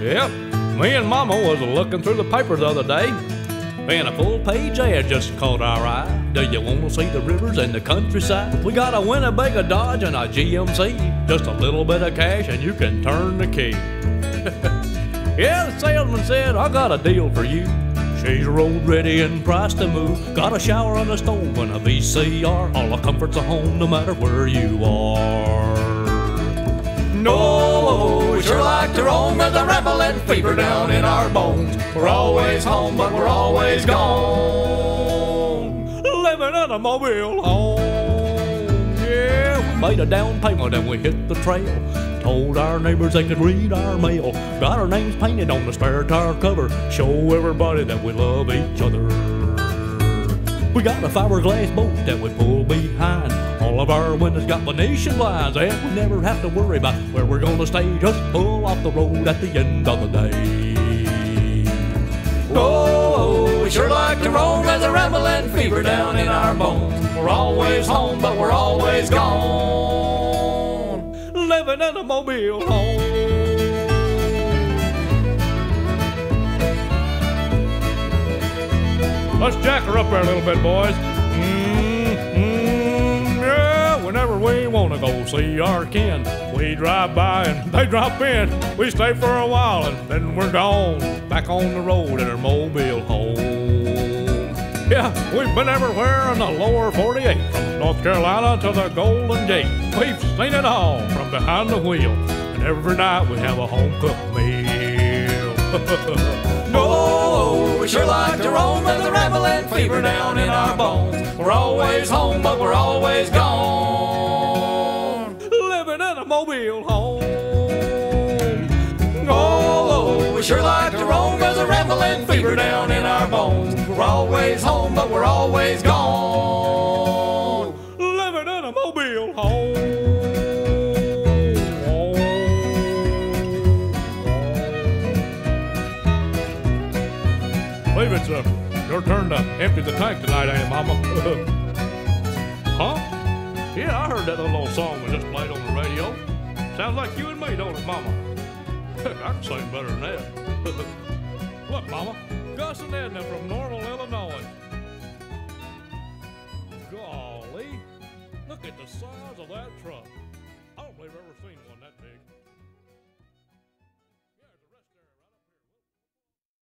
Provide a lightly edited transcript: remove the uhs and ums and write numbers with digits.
Yep, me and Mama was looking through the paper the other day, and a full-page ad just caught our eye. Do you want to see the rivers and the countryside? We got a Winnebago Dodge and a GMC, just a little bit of cash and you can turn the key. Yeah, the salesman said, I got a deal for you. She's road ready and priced to move. Got a shower and a stove and a VCR. All the comforts of home no matter where you are. No, we sure like to roam with a rambling fever down in our bones. We're always home, but we're always gone. Living in a mobile home. Yeah, we made a down payment and we hit the trail. Told our neighbors they could read our mail. Got our names painted on the spare tire cover. Show everybody that we love each other. We got a fiberglass boat that we pull behind. All of our windows got Venetian blinds, and we never have to worry about where we're gonna stay. Just pull off the road at the end of the day. Oh, we sure like to roam with a rambling fever down in our bones. We're always home, but we're always gone. Living in a mobile home. Let's jack her up there a little bit, boys. Yeah, whenever we want to go see our kin, we drive by and they drop in. We stay for a while and then we're gone, back on the road in our mobile home. Yeah, we've been everywhere in the lower 48, from North Carolina to the Golden Gate. We've seen it all from behind the wheel, and every night we have a home-cooked meal. Oh, we sure like to roam with a rambling fever down in our bones. We're always home, but we're always gone. Living in a mobile home. Oh, we sure like to roam with a rambling fever down in our bones. We're always home, but we're always gone. Living in a mobile home. Believe it's your turn to empty the tank tonight, ain't it, Mama? Huh? Yeah, I heard that little song we just played on the radio. Sounds like you and me, don't it, Mama? I can sing better than that. Look, Mama, Gus and Edna from Normal, Illinois.